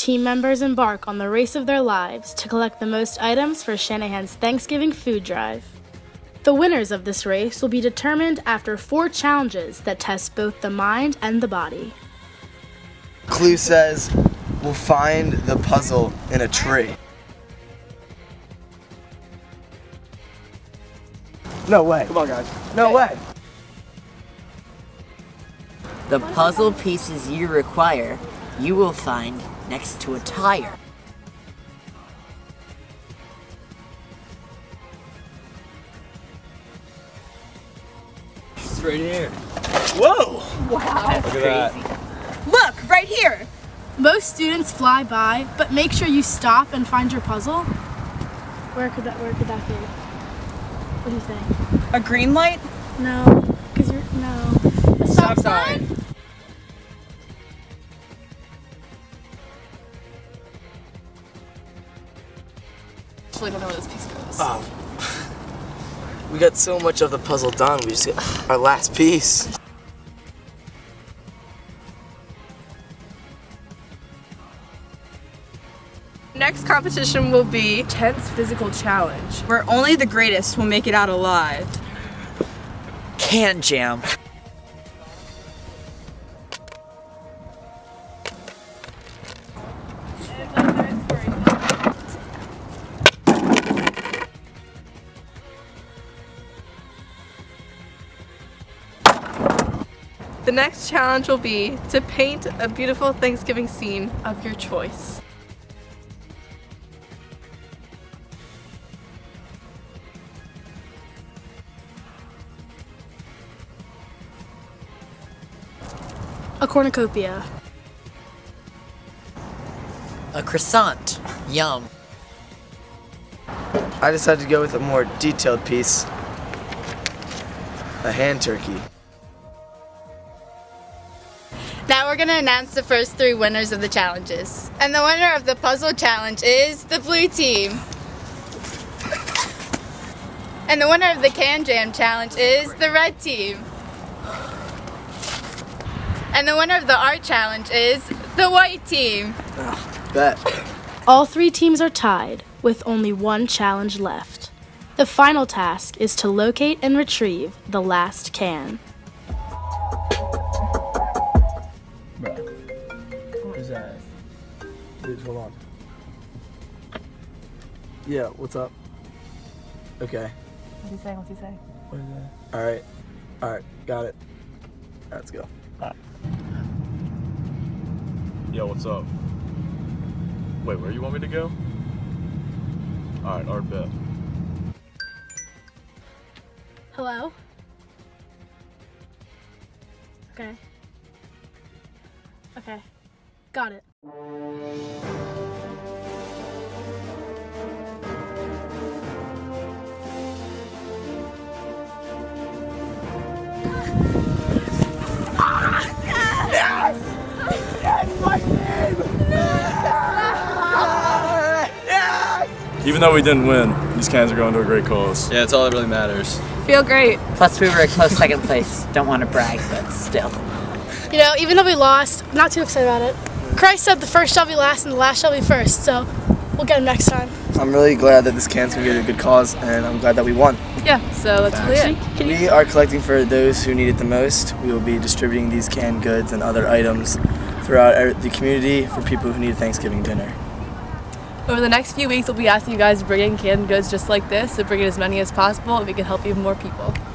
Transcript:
team members embark on the race of their lives to collect the most items for Shanahan's Thanksgiving food drive. The winners of this race will be determined after 4 challenges that test both the mind and the body. Clue says, we'll find the puzzle in a tree. No way. Come on, guys. No way. The puzzle pieces you require, you will find next to a tire. It's right here. Whoa! Wow, that's Look at crazy. that. Look, right here! Most students fly by, but make sure you stop and find your puzzle. Where could that be? What do you think? A green light? No, because a stop sign? Actually, don't know where this piece goes. Oh. We got so much of the puzzle done, we just got our last piece. Next competition will be Tense Physical Challenge, where only the greatest will make it out alive. Can jam. The next challenge will be to paint a beautiful Thanksgiving scene of your choice. A cornucopia. A croissant. Yum. I decided to go with a more detailed piece. A hand turkey. Now we're going to announce the first 3 winners of the challenges. And the winner of the puzzle challenge is the blue team. And the winner of the can jam challenge is the red team. And the winner of the art challenge is the white team. Bet. All 3 teams are tied, with only 1 challenge left. The final task is to locate and retrieve the last can. Who's that? Dude, hold on. Yeah, what's up? Okay. What's he saying? What's he saying? What is that? Alright, got it. Alright, let's go. Yo, what's up? Wait, where you want me to go? Alright, art bet. Hello? Okay. Got it. Even though we didn't win, these cans are going to a great cause. Yeah, it's all that really matters. Feel great. Plus we were a close second place. Don't want to brag, but still. You know, even though we lost, I'm not too excited about it. Christ said the first shall be last and the last shall be first, so we'll get him next time. I'm really glad that this can's gonna get a good cause, and I'm glad that we won. Yeah, so that's really it. We are collecting for those who need it the most. We will be distributing these canned goods and other items throughout the community for people who need Thanksgiving dinner. Over the next few weeks, we'll be asking you guys to bring in canned goods just like this, so bring in as many as possible, and we can help even more people.